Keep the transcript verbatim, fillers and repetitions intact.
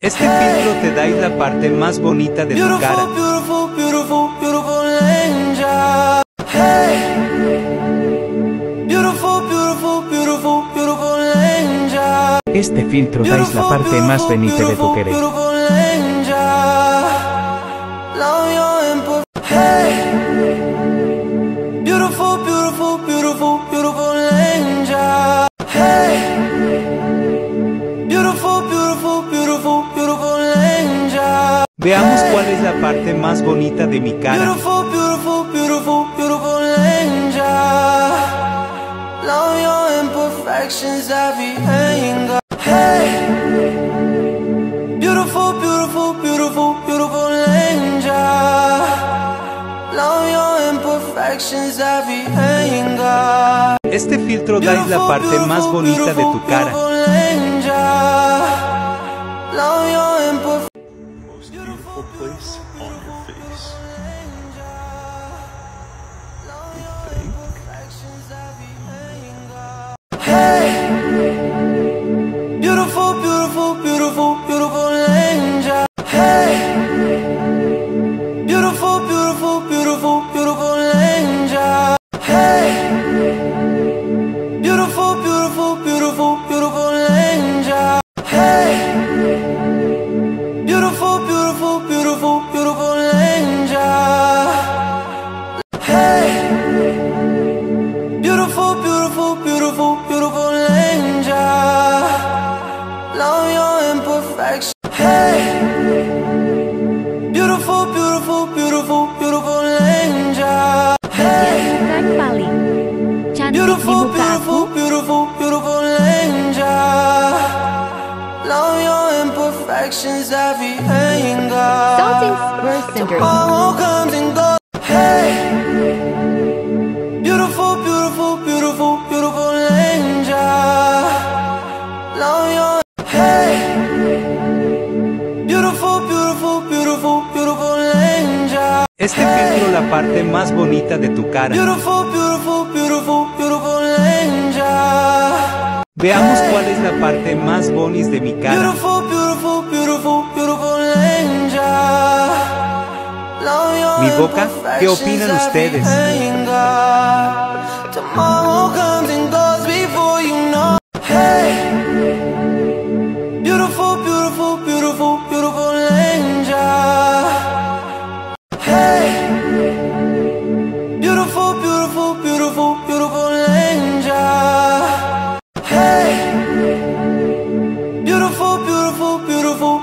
Este filtro te da la parte más bonita de tu cara. Beautiful, beautiful, beautiful angel. Hey. Beautiful, beautiful, beautiful, beautiful angel. Este filtro da la parte más bonita de tu querer. Beautiful angel. Love your input. Hey. Beautiful, beautiful, beautiful, beautiful angel. Hey. Beautiful, beautiful, beautiful, beautiful angel. Veamos cuál es la parte más bonita de mi cara. Beautiful, beautiful, beautiful, beautiful angel. Love your imperfections, every anger. Hey. Beautiful, beautiful, beautiful, beautiful angel. Love your imperfections, every anger. Este filtro da la parte más bonita de tu cara. Love your imperfections. Most beautiful place on your face. Hey. Beautiful, beautiful, beautiful, beautiful angel. Hey. Beautiful, beautiful, beautiful, beautiful angel. Hey. Beautiful, beautiful, beautiful, beautiful angel. Hey. Beautiful, beautiful, beautiful, beautiful angel. Hey. Beautiful, beautiful, beautiful, beautiful angel. Love your imperfection. Hey. Beautiful, beautiful, beautiful, beautiful angel. Hey. Bukan paling cantik di Beautiful, muka aku. beautiful, beautiful, beautiful angel. Love your imperfections, every anger. Salting Spurs Center. Tomorrow comes and goes. Hey. Beautiful, beautiful, beautiful, beautiful angel. Love your. Hey. Beautiful, beautiful, beautiful, beautiful angel. Este filtro la parte más bonita de tu cara. Beautiful, beautiful, beautiful, beautiful angel. Veamos cuál es la parte más bonita de mi cara. Beautiful, beautiful, beautiful, beautiful angel. Love your Mi boca, ¿qué opinan ustedes? Tomorrow comes and goes before you know. Hey. Beautiful, beautiful, beautiful, beautiful angel. Hey. Beautiful, beautiful, beautiful, beautiful angel. Hey. Beautiful, beautiful, beautiful,